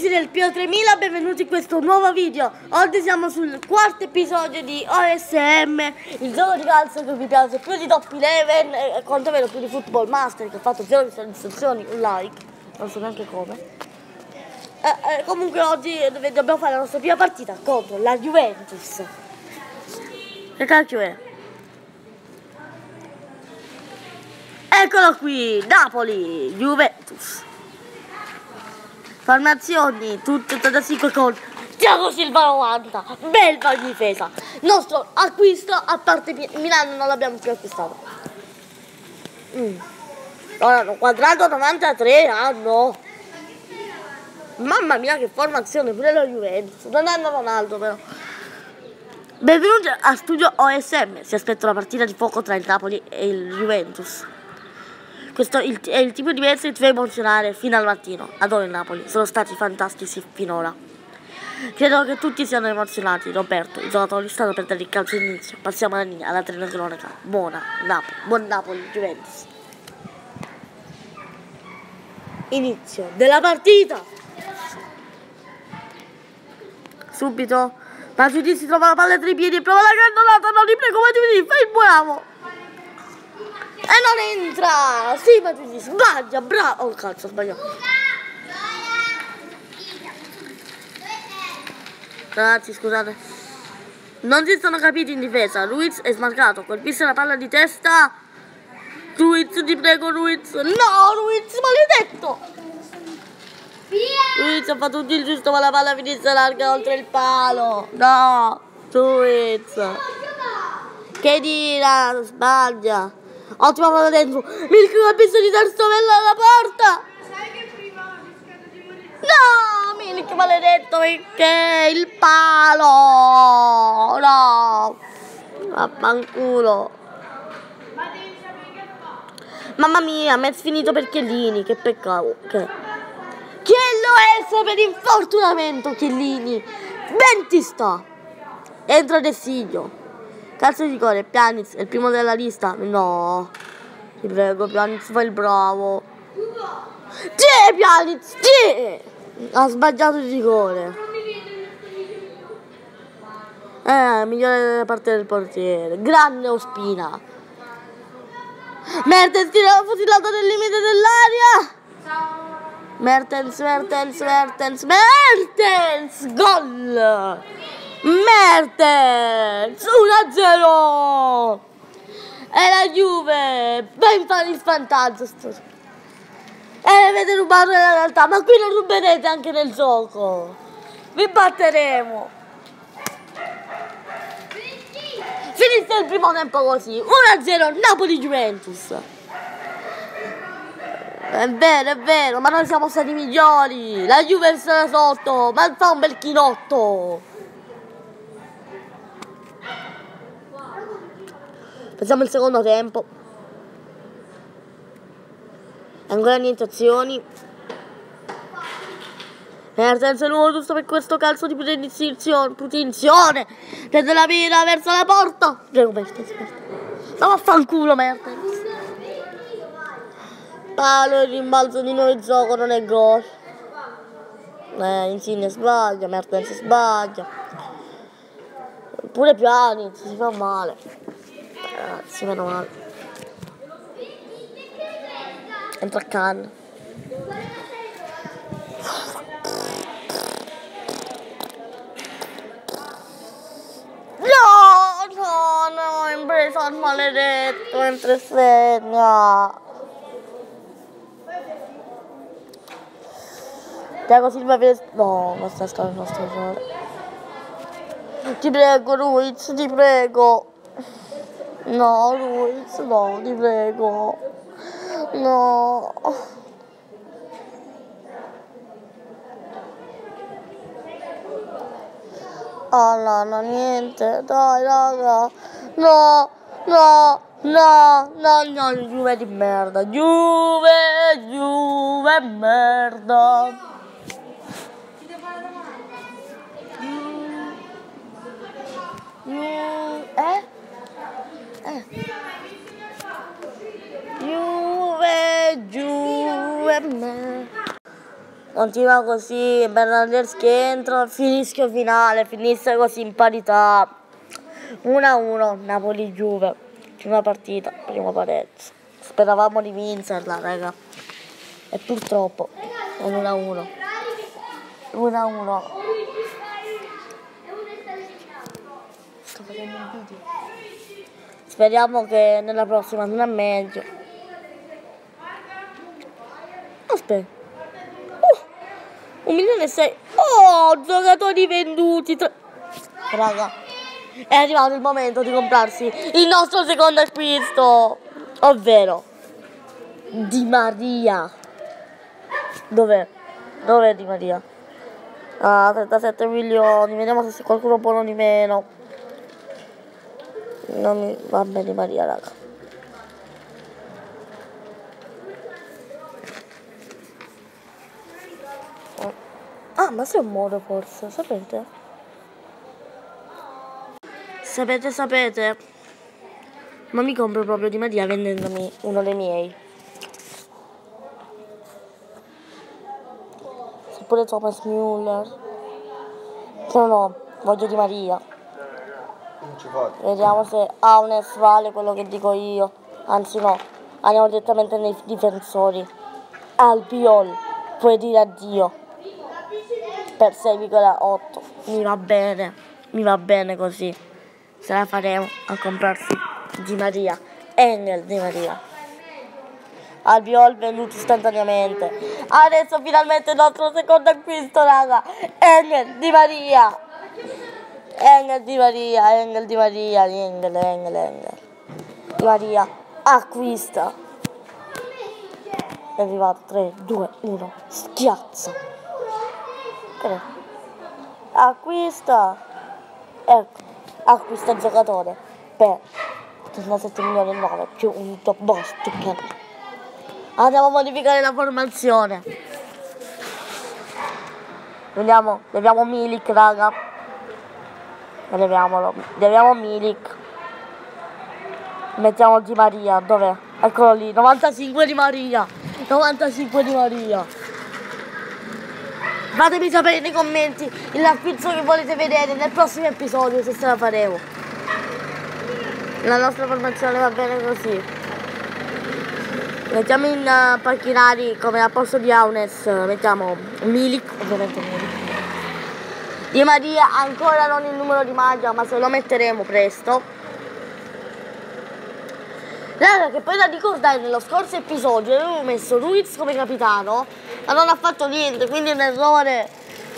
amici del Pio 3000, benvenuti in questo nuovo video. Oggi siamo sul quarto episodio di OSM, il gioco di calcio che vi piace più di Top Eleven e quanto vero più di Football Master, che ha fatto 0 soddisfazioni, un like, non so neanche come. Comunque oggi dobbiamo fare la nostra prima partita contro la Juventus. Che cacchio è? Eccolo qui, Napoli, Juventus. Formazioni, tutte 85 con Thiago Silva 90, bella difesa. Nostro acquisto, a parte Milano non l'abbiamo più acquistato. Hanno quadrato 93 hanno. Mamma mia che formazione, pure la Juventus. Non hanno Ronaldo però. Benvenuti a Studio OSM, si aspetta una partita di fuoco tra il Napoli e il Juventus. Questo è il tipo di mezzo che ti fa emozionare fino al mattino. Adoro il Napoli, sono stati fantastici finora. Credo che tutti siano emozionati. Roberto, i giocatori stanno per dare il calcio d'inizio. Passiamo alla telecronaca. Buon Napoli, Juventus. Inizio della partita. Subito Matuidi si trova la palla tra i piedi e prova la cannonata. Non li prego, Matuidi, fai il bravo. E non entra! Sì, Matuidi, sbaglia, bravo! Oh cazzo, ho sbagliato. Ragazzi, scusate. Non si sono capiti in difesa. Ruiz è smarcato, colpisce la palla di testa. Ruiz, ti prego, Ruiz. No, Ruiz, maledetto! Ruiz ha fatto tutto il giusto, ma la palla finisce larga oltre il palo. No, Ruiz. Che dira, sbaglia. Ottima palla dentro. Milik ha bisogno di dar stovella alla porta. Sai che prima rischiato di morire? No, Milik maledetto, perché il palo. No. Vaffanculo. Ma devi sapere che fa. Mamma mia, match finito per Chiellini, che peccato. Che lo è per infortunamento Chiellini. Ben ti sta. Entra De Siglio. Calcio di rigore, Pjanic è il primo della lista. No, ti prego, Pjanic, fai il bravo. Sì, Pjanic, sì! Ha sbagliato il rigore. Migliore da parte del portiere. Grande Ospina. Mertens tira fucilato nel limite dell'aria. Mertens, gol! Mertens 1-0 e la Juve va in svantaggio avete rubato nella realtà, ma qui non ruberete anche nel gioco, vi batteremo. Finisse il primo tempo così 1-0 Napoli-Juventus. È vero, ma noi siamo stati migliori. La Juve sarà sotto, ma fa un bel chinotto. Facciamo il secondo tempo. Ancora niente azioni. Mertens è l'uomo giusto per questo calcio di punizione. Prende la mira verso la porta. Prego, Mertens. Ma vaffanculo, Mertens. Palo e rimbalzo di nuovo gioco, non è gol. Insigne sbaglia, Mertens sbaglia. Pure Pjanic si fa male. Ragazzi, meno male. Entra Can. No, impreso al maledetto, mentre segna. Thiago Silva no, non sta scalando il nostro errore. Ti prego, Ruiz, ti prego. No, Ruiz, no, ti prego. No. Oh no, niente. Dai, raga. No, Juve di merda. Juve, merda. continua così, Bernardeschi entra, fischio finale, finisse così in parità. 1-1, Napoli-Juve, prima partita, primo pareggio. Speravamo di vincerla, raga. E purtroppo è 1-1. 1-1. Sto facendo un video. Speriamo che nella prossima andrà meglio. Aspetta. 1.600.000. Oh, giocatori venduti. Raga, è arrivato il momento di comprarsi il nostro secondo acquisto, ovvero Di Maria. Dov'è? Dov'è Di Maria? 37 milioni. Vediamo se qualcuno buono di meno. Non mi va bene Di Maria, raga. Ah, ma se è un modo forse, sapete? Sapete? Ma mi compro proprio Di Maria vendendomi uno dei miei. Se pure Thomas Müller. No, voglio Di Maria. Non ci fate. Vediamo se Aunes vale quello che dico io. Anzi no, andiamo direttamente nei difensori. Albiol, puoi dire addio. Per 6,8. Mi va bene così. Se la faremo a comprarsi Di Maria. Engel Di Maria. Albiol venduto istantaneamente. Adesso finalmente il nostro secondo acquisto, raga. Engel Di Maria. Engel Di Maria. Engel Di Maria. Engel Di Maria acquista. È arrivato 3, 2, 1. Schiazza. Acquista. Ecco, acquista il giocatore per 37.900.000 più un top boss. Andiamo a modificare la formazione. Vediamo, leviamo Milik, raga. Leviamo Milik. Mettiamo Di Maria, dov'è? Eccolo lì, 95 Di Maria. 95 Di Maria. Fatemi sapere nei commenti l'acquisto che volete vedere nel prossimo episodio, se la faremo. La nostra formazione va bene così. Mettiamo in panchinari come al posto di Aunes, mettiamo Milik, ovviamente Milik. Di Maria ancora non il numero di maglia, ma se lo metteremo presto. Raga, che poi da ricordare, nello scorso episodio avevo messo Ruiz come capitano, ma non ha fatto niente, quindi è un errore.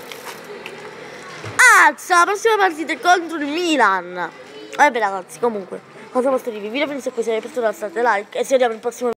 La prossima partita è contro il Milan. Vabbè ragazzi, comunque, cosa posso dirvi? Vi video finisce qui, se vi è piaciuto lasciate like e ci vediamo nel prossimo video.